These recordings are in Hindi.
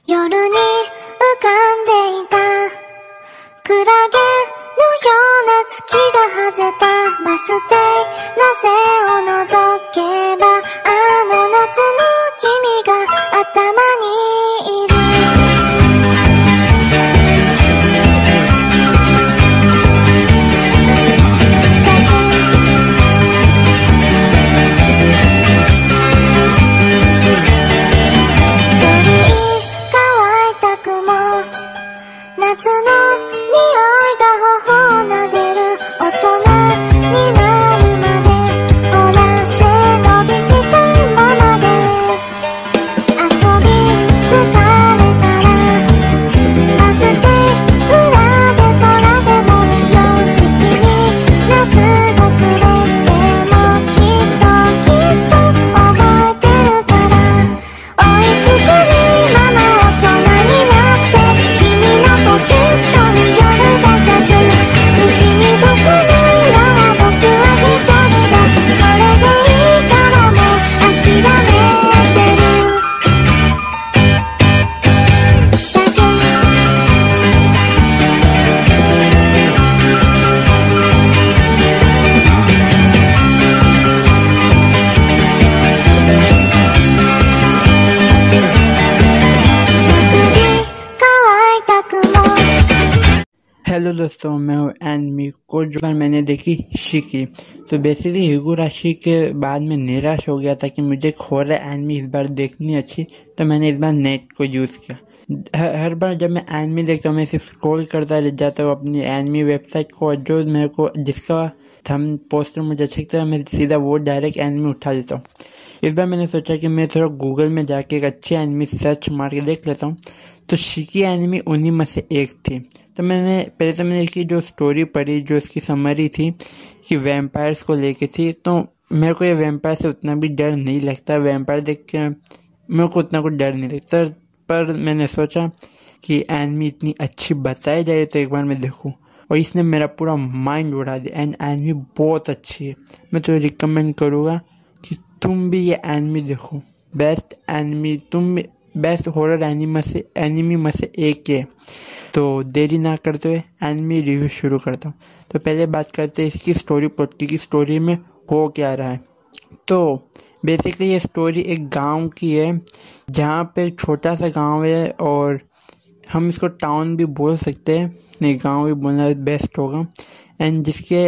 夜に浮かんでいたクラゲのような月が外れたバス停の背を覗けばあの夏の君が頭にいる夏の匂いが頬を撫でる大人になるまでほら背伸びしたままで遊び疲れたらバス停裏で空でも見よう時期に夏がくれてもきっと覚えてるから追いつくにママ大人になって君のポケットに夜が咲く口に出せないなら僕は一人だそれでいいからもう諦めてるだけ夏に乾いた雲 हेलो दोस्तों, मैं हूँ एनमी को जो बार मैंने देखी शिकी। तो बेसिकली हिगुराशी के बाद मैं निराश हो गया था कि मुझे हॉरर एनमी इस बार देखनी अच्छी, तो मैंने इस बार नेट को यूज़ किया। हर बार जब मैं एनमी देखता हूँ मैं सिर्फ स्क्रॉल करता रह जाता हूँ अपनी एनमी वेबसाइट को, जो मेरे को जिसका थंब पोस्टर मुझे अच्छा लगता है मैं सीधा वो डायरेक्ट एनमी उठा लेता हूँ। इस बार मैंने सोचा कि मैं थोड़ा गूगल में जाके एक अच्छी एनमी सर्च मार के देख लेता हूँ। तो शिकी एनिमी उन्हीं में से एक थी। तो मैंने इसकी जो स्टोरी पढ़ी, जो इसकी समरी थी कि वैम्पायर्स को लेके थी, तो मेरे को ये वैम्पायर से उतना भी डर नहीं लगता। वैम्पायर देख के मेरे को उतना कुछ डर नहीं लगता, पर मैंने सोचा कि एनिमी इतनी अच्छी बताई जाए तो एक बार मैं देखूं, और इसने मेरा पूरा माइंड उड़ा दिया। एंड एनिमी बहुत अच्छी है, मैं तुम्हें रिकमेंड करूँगा कि तुम भी ये एनिमी देखो। Best anime best horror anime में से एक है। तो देरी ना करते हुए एनिमी रिव्यू शुरू करता हूँ। तो पहले बात करते हैं इसकी स्टोरी प्लॉट की स्टोरी में हो क्या रहा है। तो बेसिकली ये स्टोरी एक गांव की है, जहाँ पे एक छोटा सा गांव है, और हम इसको टाउन भी बोल सकते हैं, नहीं गांव भी बोलना बेस्ट होगा। एंड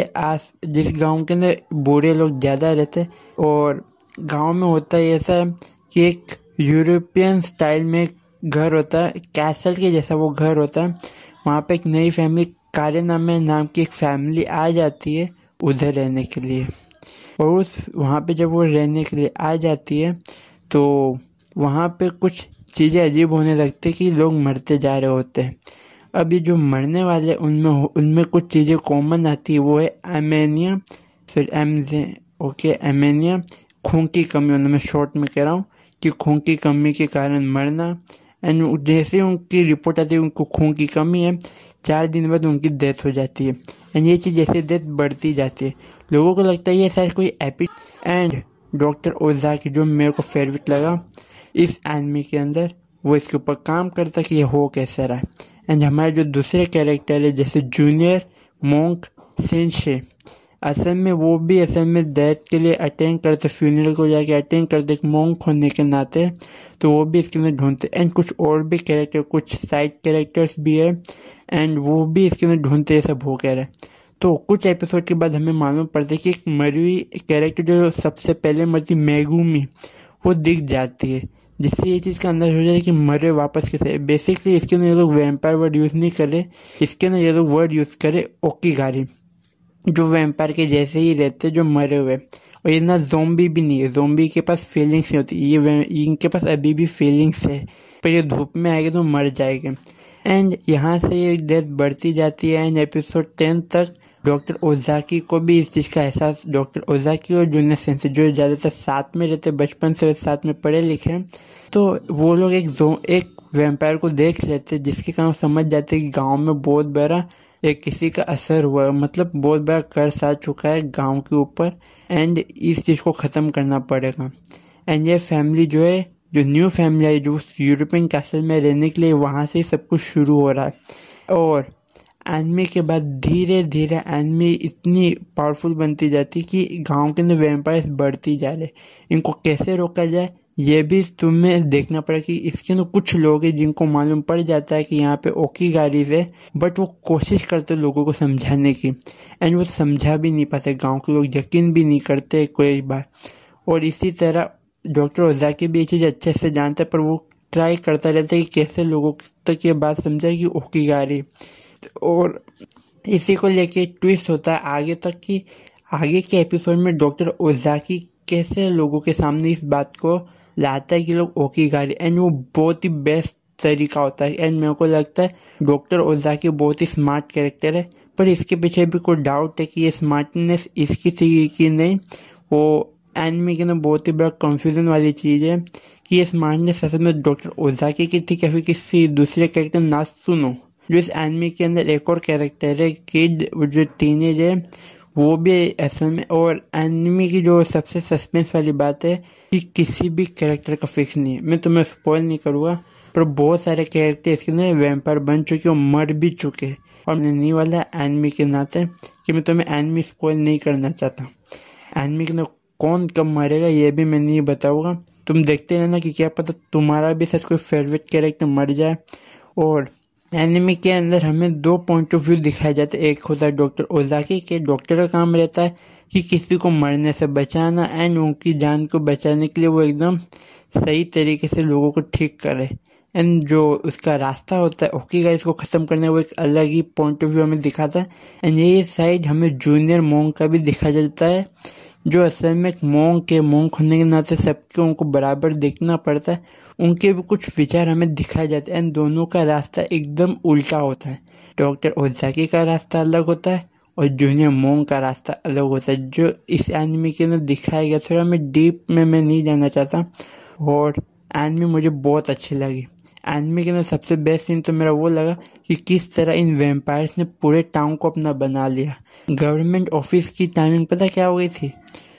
जिस गांव के अंदर बूढ़े लोग ज़्यादा रहते हैं, और गांव में होता है ऐसा है कि एक यूरोपियन स्टाइल में घर होता है, कैसल के जैसा वो घर होता है। वहाँ पे एक नई फैमिली कारेनामे नाम की एक फैमिली आ जाती है उधर रहने के लिए, और वहाँ पे जब वो रहने के लिए आ जाती है तो वहाँ पे कुछ चीज़ें अजीब होने लगती है कि लोग मरते जा रहे होते हैं। अब ये जो मरने वाले उनमें कुछ चीज़ें कॉमन आती है, वो है एमेनिया, खून की कमी। मैं शॉर्ट में कह रहा हूँ कि खून की कमी के कारण मरना। एंड जैसे ही उनकी रिपोर्ट आती है उनको खून की कमी है, 4 दिन बाद उनकी डेथ हो जाती है। एंड ये चीज़ जैसे डेथ बढ़ती जाती है, लोगों को लगता है ये शायद कोई एंड डॉक्टर ओज़ाकी, जो मेरे को फेवरेट लगा इस एनिमी के अंदर, वो इसके ऊपर काम करता कि ये हो कैसे रहा है। एंड हमारे जो दूसरे कैरेक्टर है जैसे जूनियर मोंक सिंशे, असल में डेथ के लिए अटेंड करते, फ्यूनरल को जाके अटेंड करते एक मोंक होने के नाते, तो वो भी इसके अंदर ढूंढते। एंड कुछ और भी कैरेक्टर, कुछ साइड कैरेक्टर्स भी है, एंड वो भी इसके अंदर ढूंढते ये सब हो कह रहे। तो कुछ एपिसोड के बाद हमें मालूम पड़ता है कि एक मरी हुई कैरेक्टर जो सबसे पहले मरती मेगुमी, वो दिख जाती है, जिससे ये चीज़ का अंदाज हो जाता है कि मरे वापस कैसे। बेसिकली इसके अंदर ये लोग वैम्पायर वर्ड यूज़ नहीं करे, इसके अंदर ये लोग वर्ड यूज़ करे ओकीगारी, जो वैम्पायर के जैसे ही रहते जो मरे हुए। और ये ना ज़ोंबी भी नहीं है, ज़ोंबी के पास फीलिंग्स नहीं होती, इनके पास अभी भी फीलिंग्स है, पर ये धूप में आएगा तो मर जाएंगे। एंड यहाँ से ये डेथ बढ़ती जाती है। एंड एपिसोड 10 तक डॉक्टर ओज़ाकी को भी इस चीज़ का एहसास, डॉक्टर ओज़ाकी और जूनियर सेंसे जो ज़्यादातर साथ में रहते, बचपन से साथ में पढ़े लिखे, तो वो लोग एक वैम्पायर को देख लेते, जिसके कारण समझ जाते कि गांव में बहुत बड़ा एक किसी का असर हुआ है, मतलब बहुत बड़ा कर्ज आ चुका है गांव के ऊपर, एंड इस चीज़ को ख़त्म करना पड़ेगा। एंड ये फैमिली जो है जो न्यू फैमिली आई जो उस यूरोपियन कैसल में रहने के लिए वहाँ से सब कुछ शुरू हो रहा है। और एनिमे के बाद धीरे धीरे एनिमे इतनी पावरफुल बनती जाती कि गांव के अंदर वैम्पायर्स बढ़ती जा रहे। इनको कैसे रोका जाए ये भी तुम्हें देखना पड़ेगा कि इसके अंदर कुछ लोग हैं जिनको मालूम पड़ जाता है कि यहाँ पे ओकीगारी है, बट वो कोशिश करते लोगों को समझाने की, एंड वो समझा भी नहीं पाते। गांव के लोग यकीन भी नहीं करते कोई बार। और इसी तरह डॉक्टर ओज़ाकी भी ये चीज़ अच्छे से जानता है, पर वो ट्राई करता रहता है कि कैसे लोगों तक ये बात समझाए कि ओकीगारी। और इसी को लेके ट्विस्ट होता है आगे तक कि आगे के एपिसोड में डॉक्टर ओज़ाकी कैसे लोगों के सामने इस बात को लाता है कि लोग ओकीगारी, एंड वो बहुत ही बेस्ट तरीका होता है। एंड मेरे को लगता है डॉक्टर ओज़ाकी बहुत ही स्मार्ट कैरेक्टर है, पर इसके पीछे भी कोई डाउट है कि ये स्मार्टनेस इसकी थी कि नहीं। वो एनिमे के ना बहुत ही बड़ा कंफ्यूजन वाली चीज़ है कि ये स्मार्टनेस असल में डॉक्टर ओज़ाकी की थी या फिर किसी दूसरे कैरेक्टर नात्सुनो, जो इस एनिमे के अंदर एक और कैरेक्टर है किड जो टीनेज है, वो भी असल में। और एनिमे की जो सबसे सस्पेंस वाली बात है कि किसी भी कैरेक्टर का फिक्स नहीं है। मैं तुम्हें स्पॉइल नहीं करूँगा, पर बहुत सारे कैरेक्टर इसके अंदर वैम्पायर बन चुके और मर भी चुके हैं। और नहीं वाला एनिमे के नाते कि मैं तुम्हें एनिमे स्पॉइल नहीं करना चाहता। एनिमे के अंदर कौन कब मरेगा ये भी मैं नहीं बताऊँगा, तुम देखते रहना कि क्या पता तुम्हारा भी सच कोई फेवरेट कैरेक्टर मर जाए। और एनिमे के अंदर हमें दो पॉइंट ऑफ व्यू दिखाए जाते हैं। एक होता है डॉक्टर ओज़ाकी के, डॉक्टर का काम रहता है कि किसी को मरने से बचाना, एंड उनकी जान को बचाने के लिए वो एकदम सही तरीके से लोगों को ठीक करे। एंड जो उसका रास्ता होता है ओकीगारी को ख़त्म करने, वो एक अलग ही पॉइंट ऑफ व्यू हमें दिखाता है। एंड ये साइड हमें जूनियर मोंग का भी दिखाया जाता है, जो असल में एक मोंग होने के नाते सबके उनको बराबर देखना पड़ता है। उनके भी कुछ विचार हमें दिखाए जाते हैं, एंड दोनों का रास्ता एकदम उल्टा होता है। डॉक्टर ओज़ाकी का रास्ता अलग होता है और जूनियर मोंग का रास्ता अलग होता है, जो इस एनिमे के अंदर दिखाया गया। थोड़ा मैं डीप में मैं नहीं जाना चाहता। और एनिमे मुझे बहुत अच्छी लगी। एनिमे के अंदर सबसे बेस्ट सीन तो मेरा वो लगा कि किस तरह इन वैम्पायर्स ने पूरे टाउन को अपना बना लिया। गवर्नमेंट ऑफिस की टाइमिंग पता क्या हो गई थी?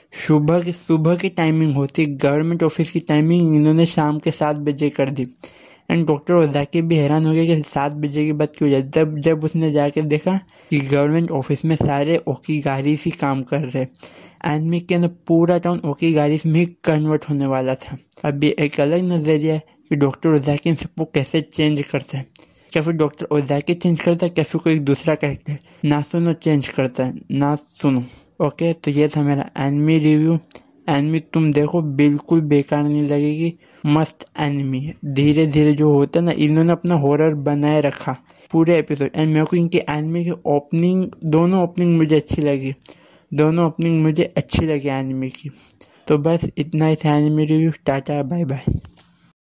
सुबह की टाइमिंग होती, गवर्नमेंट ऑफिस की टाइमिंग इन्होंने शाम के 7 बजे कर दी। एंड डॉक्टर ओज़ाकी भी हैरान हो गया कि 7 बजे की बात क्यों जाए। जब उसने जाके देखा कि गवर्नमेंट ऑफिस में सारे ओकीगारी ही काम कर रहे। एनिमे के अंदर पूरा टाउन ओकीगारी में ही कन्वर्ट होने वाला था। अभी एक अलग नज़रिया है कि डॉक्टर ओज़ाकी इन सबको कैसे चेंज करता है। क्या फिर डॉक्टर ओज़ाकी चेंज करता है, क्या फिर कोई दूसरा कैरेक्टर नात्सुनो चेंज करता है, नात्सुनो। ओके, तो ये था मेरा एनिमे रिव्यू। एनिमे तुम देखो, बिल्कुल बेकार नहीं लगेगी, मस्त एनिमे है। धीरे धीरे जो होता है ना, इन्होंने अपना हॉरर बनाए रखा पूरे एपिसोड। एंड मेरे को इनके एनिमे की दोनों ओपनिंग मुझे अच्छी लगी, एनिमे की। तो बस इतना ही था एनिमे रिव्यू। टाटा बाय बाय।